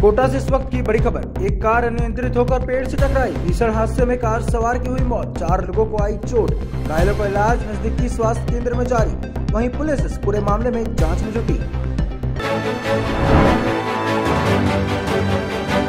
कोटा से इस वक्त की बड़ी खबर। एक कार अनियंत्रित होकर पेड़ से टकराई। भीषण हादसे में कार सवार की हुई मौत, 4 लोगों को आई चोट। घायलों का इलाज नजदीकी स्वास्थ्य केंद्र में जारी। वहीं पुलिस इस पूरे मामले में जांच में जुटी।